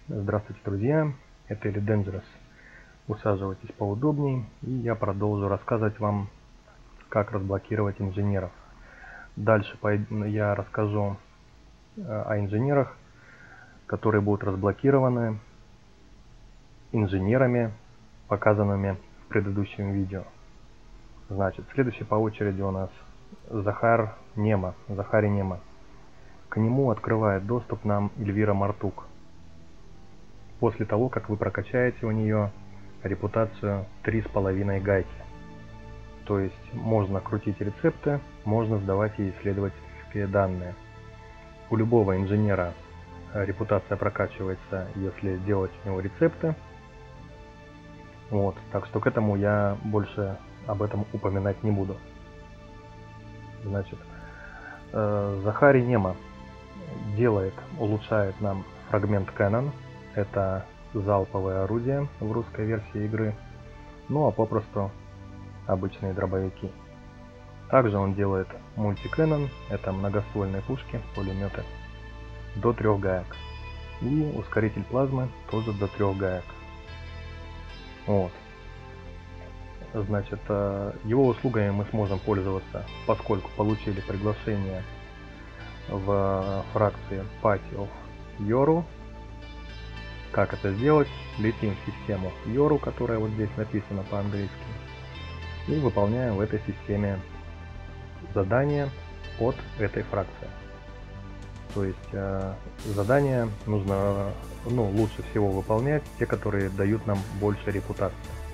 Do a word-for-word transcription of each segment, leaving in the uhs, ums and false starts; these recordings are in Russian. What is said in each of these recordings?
Здравствуйте, друзья! Это Elite Dangerous. Усаживайтесь поудобнее, и я продолжу рассказывать вам, как разблокировать инженеров. Дальше я расскажу о инженерах, которые будут разблокированы инженерами, показанными в предыдущем видео. Значит, следующий по очереди у нас Захар Нема. Захари Нема. К нему открывает доступ нам Эльвира Мартук. После того, как вы прокачаете у нее репутацию три с половиной гайки. То есть можно крутить рецепты, можно сдавать ей исследовательские данные. У любого инженера репутация прокачивается, если делать у него рецепты. Вот, так что к этому я больше об этом упоминать не буду. Значит, Захари Нема делает, улучшает нам фрагмент Canon. Это залповое орудие в русской версии игры, ну а попросту обычные дробовики. Также он делает мультикэнон, это многоствольные пушки, пулеметы, до трех гаек. И ускоритель плазмы тоже до трех гаек. Вот. Значит, его услугами мы сможем пользоваться, поскольку получили приглашение в фракции Party of Yoru. Как это сделать? Летим в систему Yoru, которая вот здесь написана по-английски, и выполняем в этой системе задания от этой фракции. То есть э, задания нужно, ну, лучше всего выполнять те, которые дают нам больше репутации.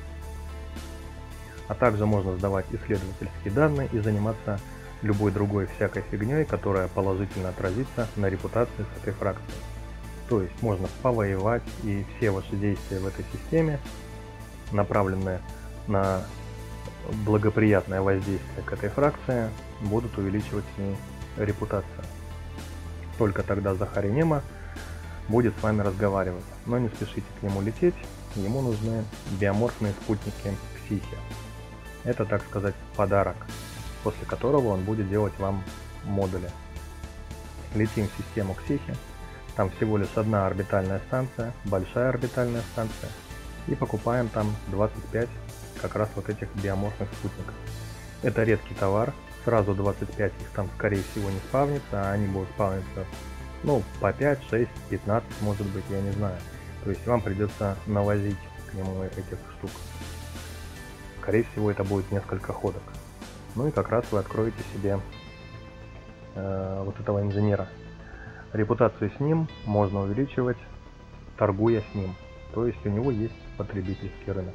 А также можно сдавать исследовательские данные и заниматься любой другой всякой фигней, которая положительно отразится на репутации с этой фракцией. То есть можно повоевать, и все ваши действия в этой системе, направленные на благоприятное воздействие к этой фракции, будут увеличивать с ней репутацию. Только тогда Захари Нема будет с вами разговаривать. Но не спешите к нему лететь, ему нужны биоморфные спутники Ксихи. Это, так сказать, подарок, после которого он будет делать вам модули. Летим в систему Ксихи. Там всего лишь одна орбитальная станция, большая орбитальная станция, и покупаем там двадцать пять как раз вот этих биоморфных спутников. Это редкий товар, сразу двадцать пять их там скорее всего не спавнится, а они будут спавниться, ну, по пять, шесть, пятнадцать может быть, я не знаю. То есть вам придется навозить к нему этих штук. Скорее всего это будет несколько ходок. Ну и как раз вы откроете себе э, вот этого инженера. Репутацию с ним можно увеличивать, торгуя с ним. То есть у него есть потребительский рынок.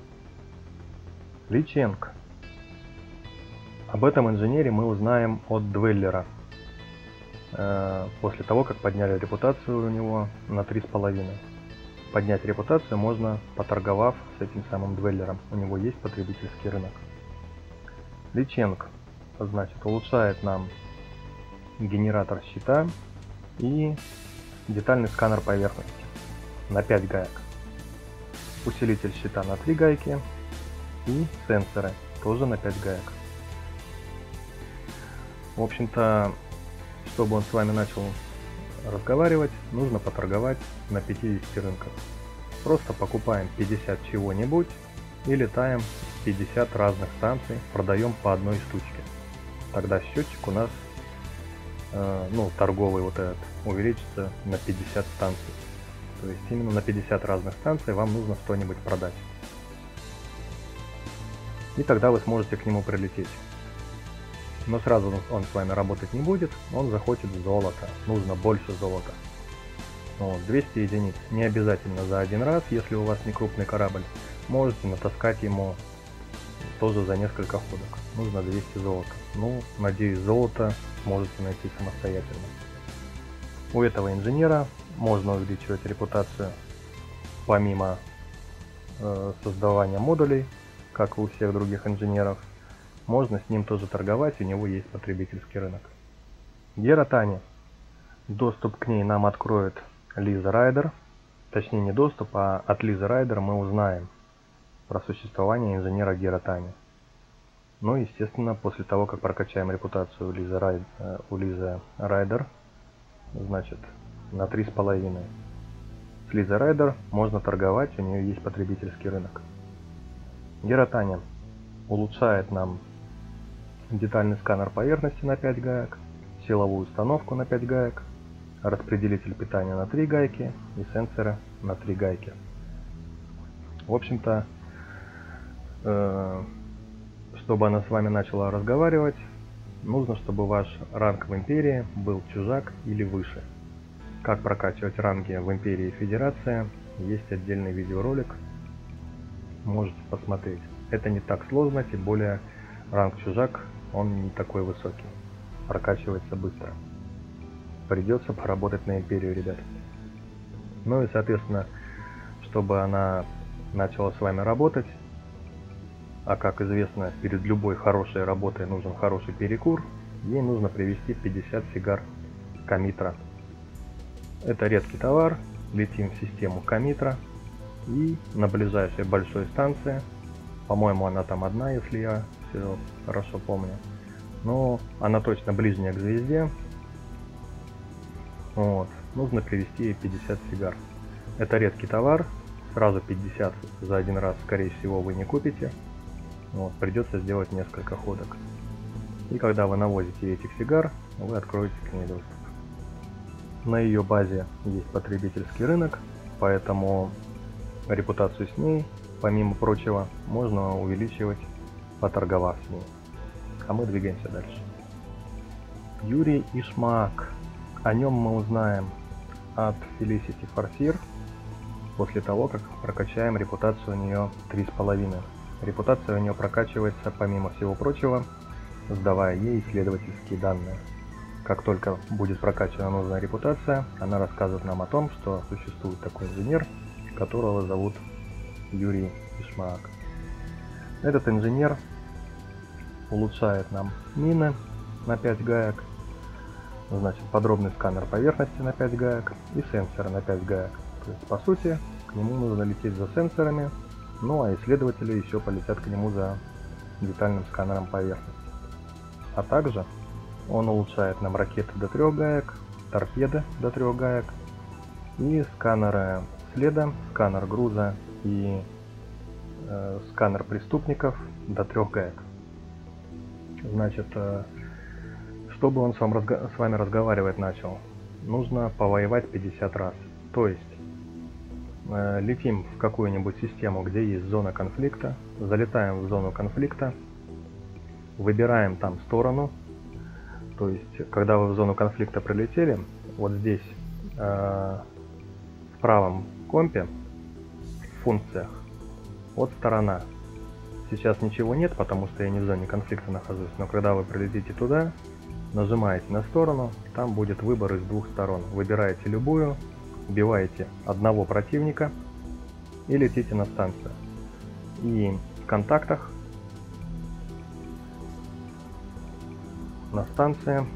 Ли Ченг. Об этом инженере мы узнаем от Двеллера. Э, после того, как подняли репутацию у него на три с половиной. Поднять репутацию можно, поторговав с этим самым Двеллером. У него есть потребительский рынок. Ли Ченг, значит, улучшает нам генератор щита и детальный сканер поверхности на пять гаек, усилитель щита на три гайки и сенсоры тоже на пять гаек. В общем-то, чтобы он с вами начал разговаривать, нужно поторговать на пятидесяти рынках. Просто покупаем пятьдесят чего-нибудь и летаем пятьдесят разных станций, продаем по одной штучке. Тогда счетчик у нас, ну, торговый вот этот, увеличится на пятьдесят станций. То есть именно на пятьдесят разных станций вам нужно что-нибудь продать. И тогда вы сможете к нему прилететь. Но сразу он с вами работать не будет, он захочет золото. Нужно больше золота. Вот, двести единиц. Не обязательно за один раз, если у вас не крупный корабль. Можете натаскать ему тоже за несколько ходок. Нужно двести золота. Ну, надеюсь, золото сможете найти самостоятельно. У этого инженера можно увеличивать репутацию помимо э, создавания модулей, как и у всех других инженеров. Можно с ним тоже торговать, у него есть потребительский рынок. Гера Тани. Доступ к ней нам откроет Лиза Райдер. Точнее, не доступ, а от Лизы Райдер мы узнаем про существование инженера Гера Тани. Ну, естественно, после того, как прокачаем репутацию у Лизы, Рай... у Лизы Райдер, значит, на три с половиной. Лиза Райдер можно торговать, у нее есть потребительский рынок. Гера улучшает нам детальный сканер поверхности на пять гаек, силовую установку на пять гаек, распределитель питания на три гайки и сенсоры на три гайки. В общем-то, э, чтобы она с вами начала разговаривать, нужно, чтобы ваш ранг в Империи был чужак или выше. Как прокачивать ранги в Империи и Федерации, есть отдельный видеоролик, можете посмотреть. Это не так сложно, тем более ранг чужак, он не такой высокий, прокачивается быстро. Придется поработать на Империю, ребят. Ну и соответственно, чтобы она начала с вами работать, а как известно, перед любой хорошей работой нужен хороший перекур, ей нужно привезти пятьдесят сигар Комитра. Это редкий товар, летим в систему Комитра и на ближайшей большой станции, по-моему, она там одна, если я все хорошо помню, но она точно ближняя к звезде, вот, нужно привезти ей пятьдесят сигар. Это редкий товар, сразу пятьдесят за один раз, скорее всего, вы не купите. Вот, придется сделать несколько ходок. И когда вы навозите этих сигар, вы откроете к ней доступ. На ее базе есть потребительский рынок, поэтому репутацию с ней, помимо прочего, можно увеличивать, поторговав с ней. А мы двигаемся дальше. Юрий Ишмаак. О нем мы узнаем от Felicity Farseer после того, как прокачаем репутацию у нее три с половиной. Репутация у нее прокачивается, помимо всего прочего, сдавая ей исследовательские данные. Как только будет прокачана нужная репутация, она рассказывает нам о том, что существует такой инженер, которого зовут Юрий Ишмаак. Этот инженер улучшает нам мины на пять гаек, значит, подробный сканер поверхности на пять гаек и сенсоры на пять гаек. То есть, по сути, к нему нужно лететь за сенсорами, ну а исследователи еще полетят к нему за детальным сканером поверхности. А также он улучшает нам ракеты до трех гаек, торпеды до трех гаек и сканеры следа, сканер груза и э, сканер преступников до трех гаек. Значит, э, чтобы он с вами, разго с вами разговаривать начал, нужно повоевать пятьдесят раз. То есть э, летим в какую-нибудь систему, где есть зона конфликта, залетаем в зону конфликта, выбираем там сторону. То есть, когда вы в зону конфликта прилетели, вот здесь э, в правом компе в функциях вот сторона. Сейчас ничего нет, потому что я не в зоне конфликта нахожусь, но когда вы прилетите туда, нажимаете на сторону, там будет выбор из двух сторон. Выбираете любую, убиваете одного противника и летите на станцию. И в контактах на станции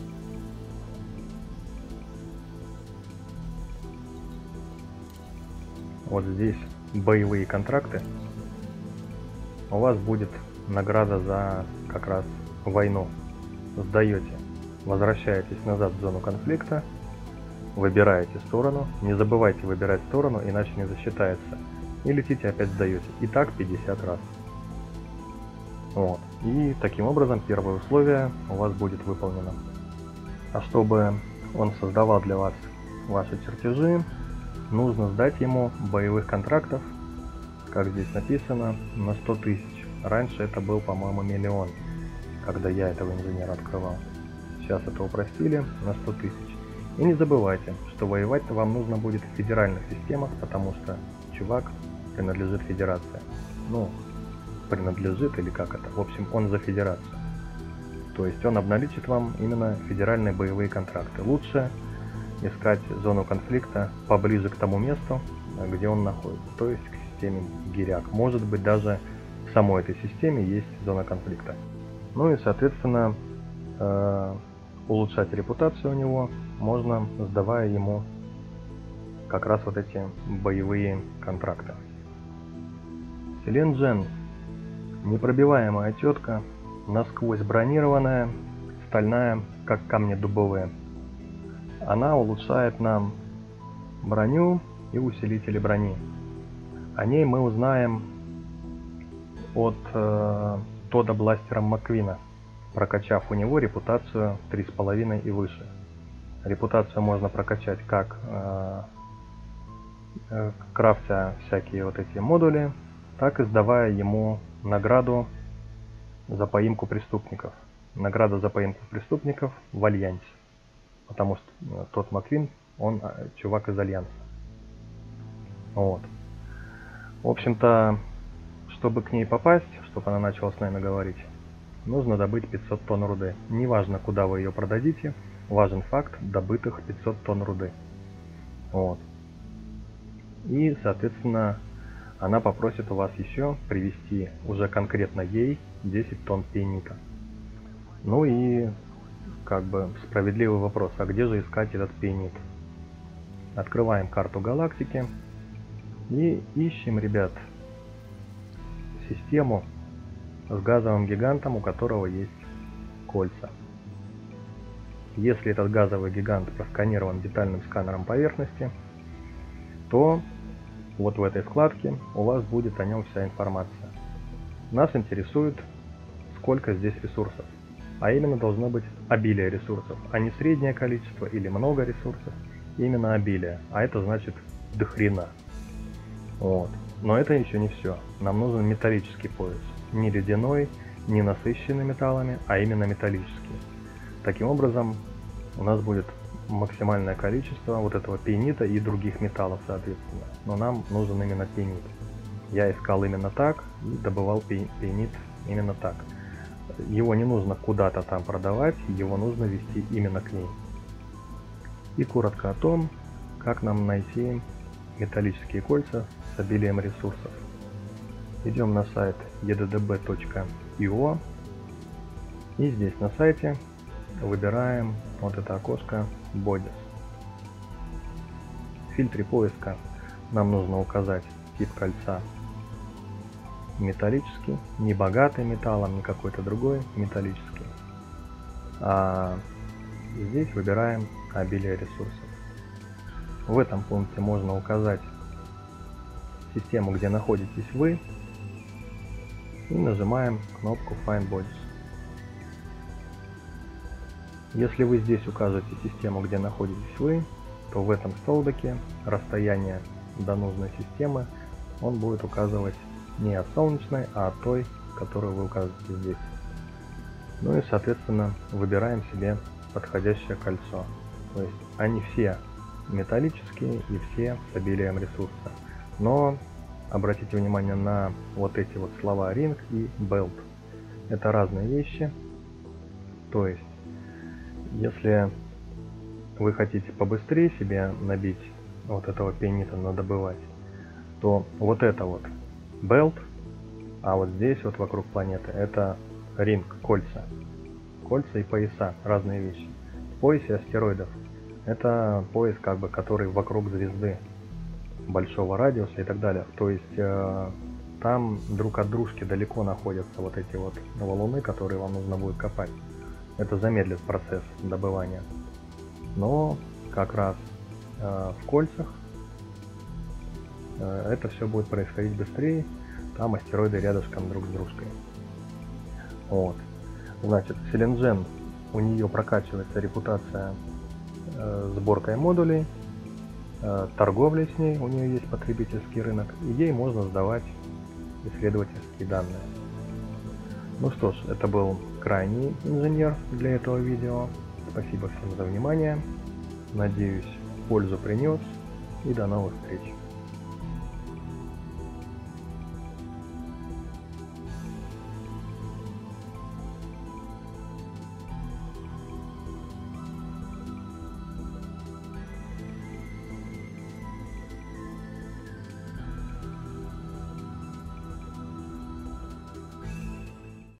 вот здесь боевые контракты, у вас будет награда за как раз войну. Сдаете, возвращаетесь назад в зону конфликта, выбираете сторону, не забывайте выбирать сторону, иначе не засчитается, и летите опять сдаете. И так пятьдесят раз. Вот. И таким образом первое условие у вас будет выполнено. А чтобы он создавал для вас ваши чертежи, нужно сдать ему боевых контрактов, как здесь написано, на сто тысяч. Раньше это был, по-моему, миллион, когда я этого инженера открывал. Сейчас это упростили на сто тысяч. И не забывайте, что воевать-то вам нужно будет в федеральных системах, потому что чувак принадлежит федерации. Ну, принадлежит или как это. В общем, он за федерацию. То есть он обналичит вам именно федеральные боевые контракты. Лучше искать зону конфликта поближе к тому месту, где он находится. То есть к системе Гиряк. Может быть, даже в самой этой системе есть зона конфликта. Ну и, соответственно, э, улучшать репутацию у него можно, сдавая ему как раз вот эти боевые контракты. Селен Джен. Непробиваемая тетка, насквозь бронированная, стальная, как камни дубовые. Она улучшает нам броню, и усилители брони. О ней мы узнаем от э, Тодда Бластера Макквина, прокачав у него репутацию три с половиной и выше. Репутацию можно прокачать как э, э, крафтя всякие вот эти модули, так и сдавая ему награду за поимку преступников. Награда за поимку преступников в Альянсе. Потому что э, тот Макквин, он э, чувак из Альянса. Вот. В общем-то, чтобы к ней попасть, чтобы она начала с нами говорить, нужно добыть пятьсот тонн руды. Неважно, куда вы ее продадите, важен факт добытых пятьсот тонн руды. Вот. И, соответственно, она попросит у вас еще привезти уже конкретно ей десять тонн пейнита. Ну и, как бы, справедливый вопрос, а где же искать этот пейнит? Открываем карту галактики и ищем, ребят, систему с газовым гигантом, у которого есть кольца. Если этот газовый гигант просканирован детальным сканером поверхности, то вот в этой вкладке у вас будет о нем вся информация. Нас интересует, сколько здесь ресурсов. А именно должно быть обилие ресурсов, а не среднее количество или много ресурсов. Именно обилие. А это значит до хрена. Вот. Но это еще не все. Нам нужен металлический пояс. Не ледяной, не насыщенный металлами, а именно металлический. Таким образом, у нас будет максимальное количество вот этого пейнита и других металлов, соответственно. Но нам нужен именно пейнит. Я искал именно так и добывал пей пейнит именно так. Его не нужно куда-то там продавать, его нужно вести именно к ней. И коротко о том, как нам найти металлические кольца с обилием ресурсов. Идем на сайт и ди ди би точка ай о и здесь на сайте выбираем вот это окошко Bodies. В фильтре поиска нам нужно указать тип кольца металлический, не богатый металлом, не какой-то другой, металлический. А здесь выбираем обилие ресурсов. В этом пункте можно указать систему, где находитесь вы, и нажимаем кнопку Find Bodies. Если вы здесь укажете систему, где находитесь вы, то в этом столбике расстояние до нужной системы он будет указывать не от солнечной, а от той, которую вы указываете здесь. Ну и, соответственно, выбираем себе подходящее кольцо. То есть они все металлические и все с обилием ресурса. Но обратите внимание на вот эти вот слова ring и belt. Это разные вещи. То есть, если вы хотите побыстрее себе набить вот этого пейнита, надобывать, то вот это вот belt, а вот здесь вот вокруг планеты это ring, кольца. Кольца и пояса, разные вещи. В поясе астероидов это пояс, как бы, который вокруг звезды большого радиуса и так далее. То есть э, там друг от дружки далеко находятся вот эти вот валуны, которые вам нужно будет копать. Это замедлит процесс добывания. Но как раз э, в кольцах э, это все будет происходить быстрее. Там астероиды рядышком друг с дружкой. Вот. Значит, Селенджен, у нее прокачивается репутация э, сборкой модулей, э, торговлей с ней, у нее есть потребительский рынок, и ей можно сдавать исследовательские данные. Ну что ж, это был крайний инженер для этого видео. Спасибо всем за внимание. Надеюсь, пользу принес, и до новых встреч.